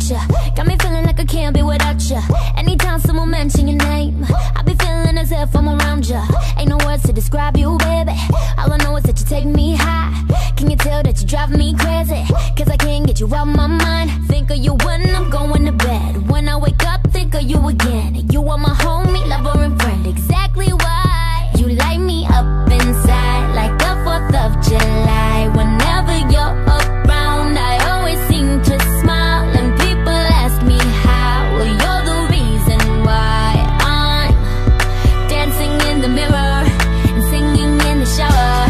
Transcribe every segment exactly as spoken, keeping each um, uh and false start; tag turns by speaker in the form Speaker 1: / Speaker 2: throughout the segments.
Speaker 1: ya. Got me feeling like I can't be without ya. Anytime someone mention your name, I be feeling as if I'm around ya. Ain't no words to describe you, baby. All I know is that you take me high. Can you tell that you drive me crazy? Cause I can't get you out my mind. Think of you when I'm going to bed. When I wake up, think of you again. You are my homie, lover and friend. Exactly why you light me up inside like the fourth of July. Whenever you're around, I always seem to smile. And people ask me how, well, you're the reason why I'm dancing in the mirror and singing in the shower.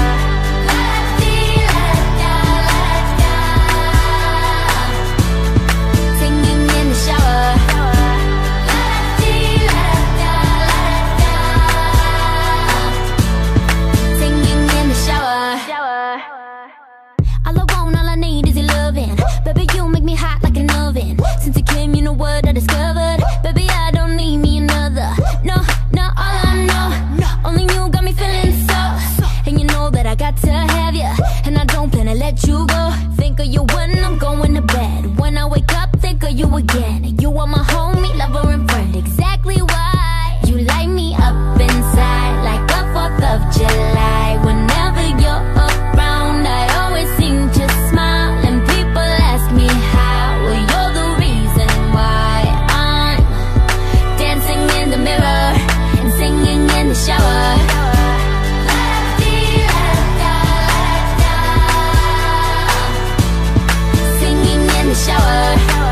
Speaker 1: Baby, you make me hot like an oven. Since you came, you know what I discovered. Baby, I don't need me another. No, no, all I know, only you got me feeling so. And you know that I got to have you, and I don't plan to let you go. Think of you when I'm going to bed. When I wake up, think of you again. You are my homie, lover and friend. Exactly why you light me up inside like the fourth of July. Whenever you're around, I always seem to smile. And people ask me how, well, you're the reason why I'm dancing in the mirror and singing in the shower. Singing in the shower.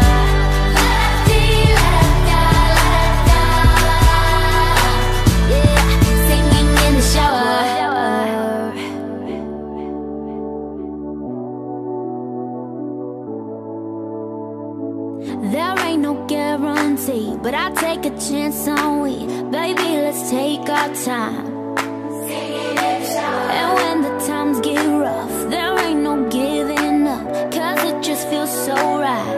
Speaker 1: There ain't no guarantee, but I take a chance on we. Baby, let's take our time. And when the times get rough, there ain't no giving up, cause it just feels so right.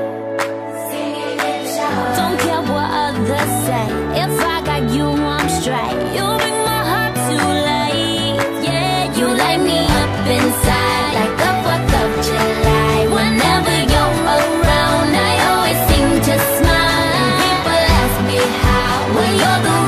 Speaker 1: Don't care what others say, if I got you, I'm straight. You bring my heart to life, yeah. You light me up inside like the fourth of July. Whenever you're around, I always seem to smile. And people ask me how, well, you're the